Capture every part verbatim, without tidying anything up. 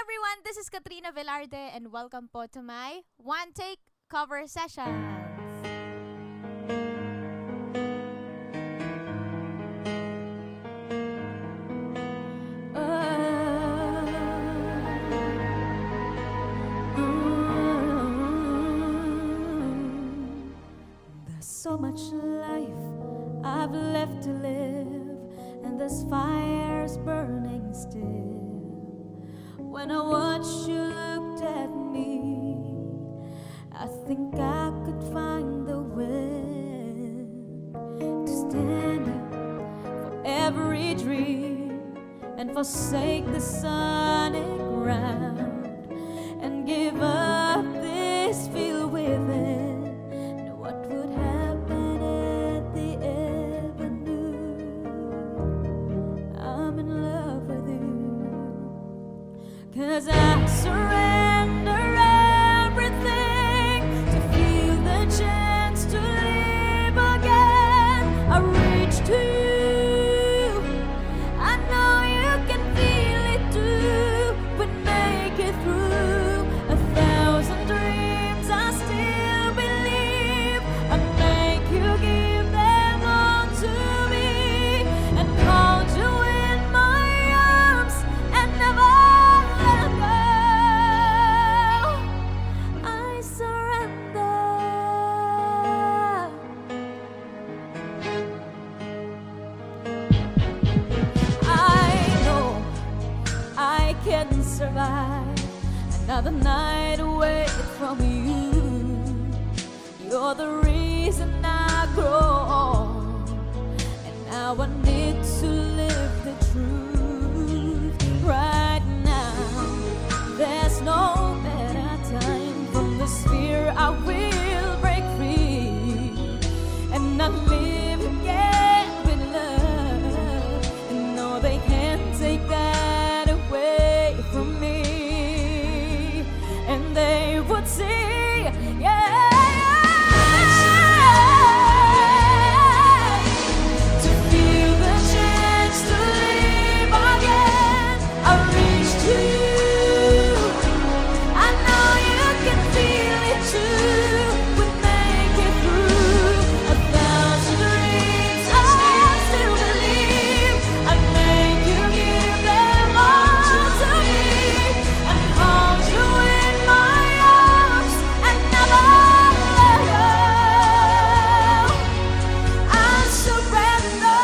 everyone, this is Katrina Velarde and welcome po to my One Take Cover Sessions. There's so much life I've left to live, and this fire's burning still. When I watched you looked at me, I think I could find the will to stand up for every dream and forsake the sunny ground and give up this field within. Know what would happen at the avenue? I'm in love with you. 'Cause I surrender everything to feel the chance to live again. I reach to you, I know you can feel it too. But make it through a thousand dreams, I still believe. I make you give them all to me and hold you in my arms and never let go. I surrender. I know I can survive another night away from you. You're the reason I grow, and now I need to live the truth right now. There's no better time. From this fear I will break free, and I live again with love. And no, they can't take that away from me. And they would see, yeah, to feel the chance to live again. I reach to you, I know you can feel it too. We make it through a thousand dreams, I still believe. I make you give them all to me and hold you in my arms and never let go. I surrender.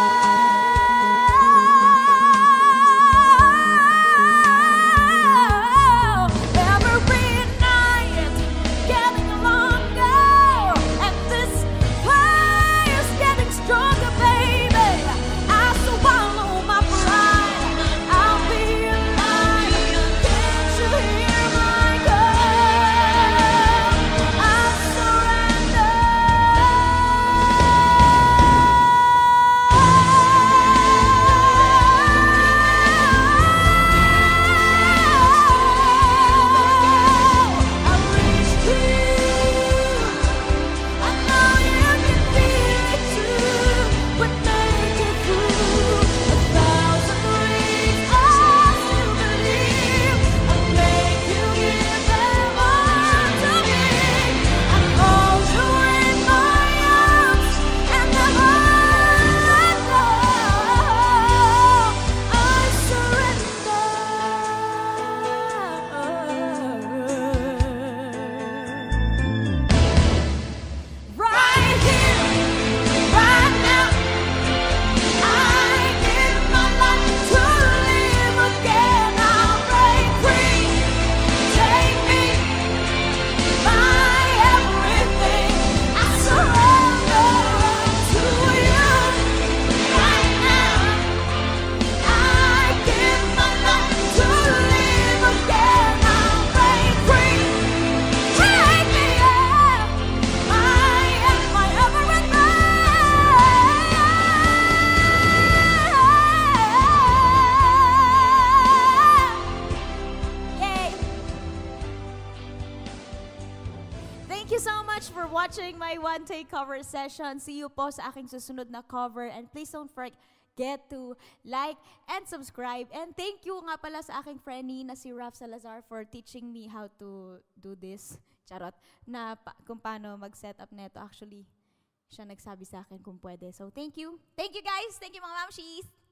Every night getting longer, and this fire's getting stronger, baby. I swallow my pride. I'll be alive. Can't you hear my call? I surrender. I reach to you, I know you can feel it too. But make it through a thousand dreams, I still believe. I make you give them all to me and hold you in my arms and never let go. I surrender. Right here, right now, I give my life to live again. I'll break free. Take me, my everything. I surrender to you right now. I give my life to live again. I'll break free. Take me, yeah. I am my everything. Yay! Thank you so much for watching my One Take Cover Session. See you po sa aking susunod na cover. And please don't forget forget to like and subscribe. And thank you nga pala sa aking friendie na si Raf Salazar for teaching me how to do this. Charot. Na pa, kung paano mag-set up neto. Actually, siya nagsabi sa akin kung pwede. So, thank you. Thank you guys. Thank you mga mamshis.